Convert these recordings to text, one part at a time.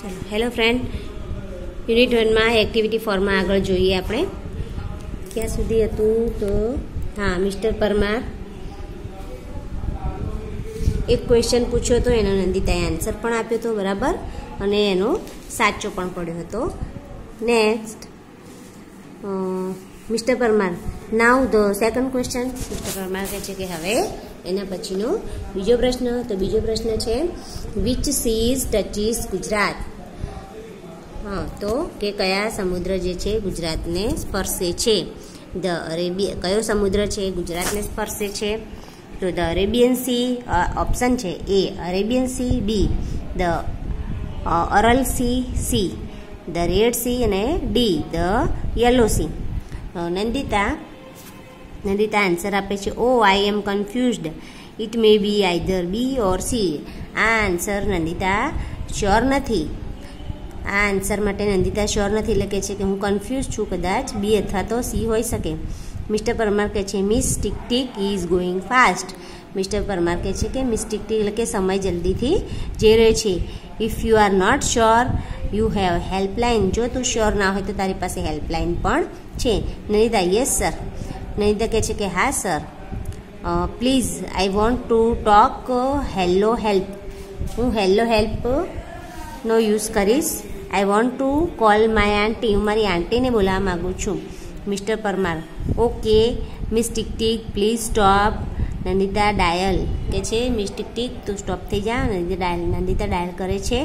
Hello friend, unit 1 માં activity 4 માં આગળ જોઈએ આપણે ક્યાં સુધી હતું તો હા મિસ્ટર પરમાર એક ક્વેશ્ચન પૂછ્યો હતો, એનો નંદિતાએ આન્સર પણ આપ્યો હતો બરાબર, અને એનો સાચો પણ પડ્યો હતો. Next mister Parmar, now the second question. Mister Parmar કહે છે કે હવે એના પછીનો બીજો પ્રશ્ન. તો બીજો પ્રશ્ન છે વિચ સીઝ ટચીસ ગુજરાત. હા, તો કે કયા સમુદ્ર જે છે ગુજરાતને સ્પર્શે છે. કયો સમુદ્ર છે ગુજરાતને સ્પર્શે છે? તો ધ અરેબિયન સી ઓપ્શન છે A Arabian sea, B the Aral sea, the red sea અને D the yellow sea. Nandita answer આપે છે oh I am confused, it may be either B or C. આ આન્સર નંદિતા શ્યોર નથી. આ answer માટે Nandita sure નથી, એટલે કે છે કે હું કન્ફ્યુઝ છું, કદાચ બી અથવા તો સી હોઈ શકે. મિસ્ટર પરમાર કહે છે miss tick tick is going fast. Mister Parmar કહે છે કે મિસ ટિક ટિક એટલે કે સમય જલ્દીથી જઈ રહ્યો છે. If you are not sure you have helpline. જો તું શ્યોર ના હોય તો તારી પાસે હેલ્પલાઇન પણ છે. Nandita yes sir. નંદિતા કહે છે કે હા sir. Please I want to talk hello help. હું હેલો હેલ્પ નો યુઝ કરીશ. I want to call my aunty. હું મારી આંટીને બોલાવવા માગું છું. Mister Parmar okay miss tick tick please stop. Nandita dial કે છે મિસ ટિક ટિક તું સ્ટોપ થઈ જા. નંદિતા ડાયલ કરે છે.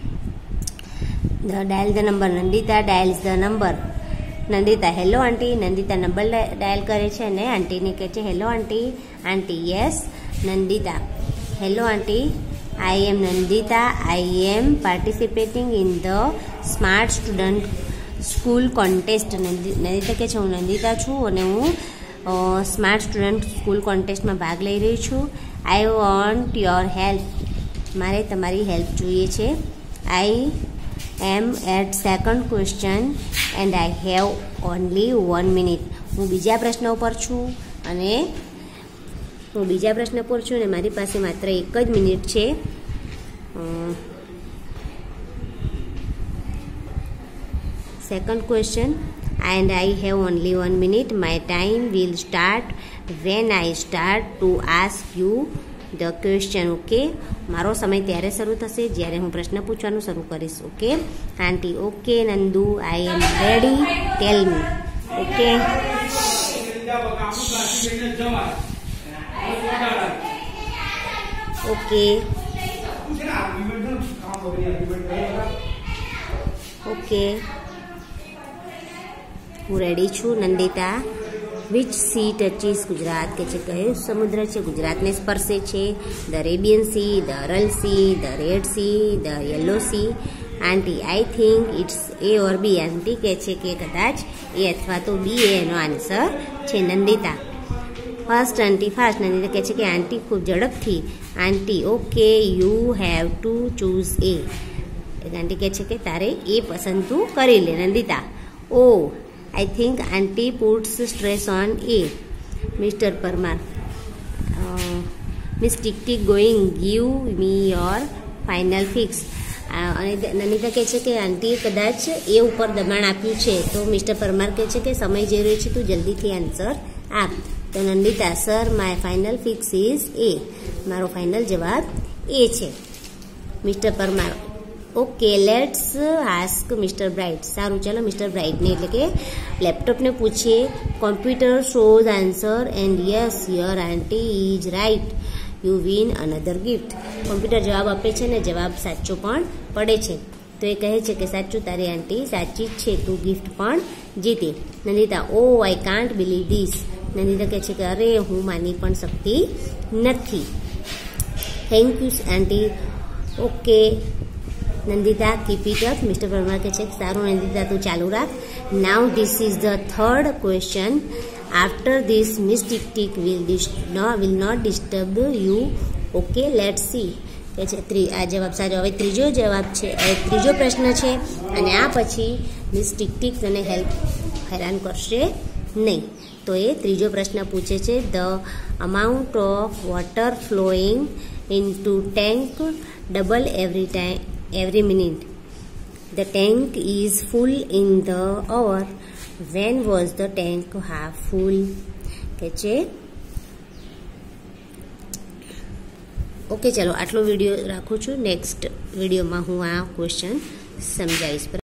Dial the number. Nandita dials the number. Nandita hello aunty. Nandita number dial કરે છે અને આંટીને કહે છે hello aunty. Aunty yes. Nandita hello aunty, I am Nandita. I am participating in the Smart Student School Contest. Nandita કહે છે હું નંદિતા છું અને હું સ્માર્ટ સ્ટુડન્ટ સ્કૂલ કોન્ટેસ્ટમાં ભાગ લઈ રહી છું. I want your help. મારે તમારી હેલ્પ જોઈએ છે. I am at second question and I have only 1 minute. હું બીજા પ્રશ્ન ઉપર છું અને મારી પાસે માત્ર 1 જ મિનિટ છે. Second question and I have only 1 minute. My time will start when I start to ask you the question. Okay, મારો સમય ત્યારે શરૂ થશે જ્યારે હું પ્રશ્ન પૂછવાનું શરૂ કરીશ. Okay aunty. Okay Nandu, I am ready, tell me. Okay okay હું રેડી છું. Nandita which sea touches Gujarat કે છે કયો સમુદ્ર છે ગુજરાતને સ્પર્શે છે? The Arabian sea, the Aral sea, the red sea, the yellow sea. Aunty I think it's A or B. Aunty કહે છે કે કદાચ એ અથવા તો બી એનો આન્સર છે. Nandita fast aunty fast. Nandita કહે છે કે આંટી ખૂબ ઝડપથી. Aunty okay you have to choose A. Aunty કહે છે કે તારે એ પસંદ તું કરી લે. Nandita oh I think aunty puts stress on A. Mister Parmar miss tick tick going give me your final fix. અને નંદિતા કહે છે કે આંટીએ કદાચ એ ઉપર દબાણ આપ્યું છે. તો મિસ્ટર પરમાર કહે છે કે સમય જઈ રહ્યો છે, તું જલ્દીથી આન્સર આપ. તો Nandita sir my final fix is A. મારો ફાઇનલ જવાબ એ છે. Mister Parmar okay let's ask mister bright. સારું ચાલો મિસ્ટર બ્રાઇટને એટલે કે લેપટોપને પૂછીએ. Computer shows answer and yes your aunty is right, you win another gift. Computer જવાબ આપે છે ને જવાબ સાચો પણ પડે છે. તો એ કહે છે કે સાચું, તારી આંટી સાચી જ છે, તું ગિફ્ટ પણ જીતે. Nandita oh I can't believe this. Nandita કહે છે કે અરે હું માની પણ શકતી નથી. Thank you aunty. Okay Nandita keep it up. Mister Parmar કહે છે સારું નંદિતા તું ચાલુ રાખ. Now this is the third question. After this miss tick tick will not disturb you. Okay let's see. કે છે આ જવાબ સાચો. હવે ત્રીજો પ્રશ્ન છે અને આ પછી મિસ ટિક ટિક તને હેરાન કરશે નહીં. તો એ ત્રીજો પ્રશ્ન પૂછે છે the amount of water flowing into tank double every minute. The tank is full in the hour. When was the tank half full? કે છે ઓકે. ચલો આટલો વિડીયો રાખું છું. નેક્સ્ટ વિડીયોમાં હું આ ક્વેશ્ચન સમજાવીશ.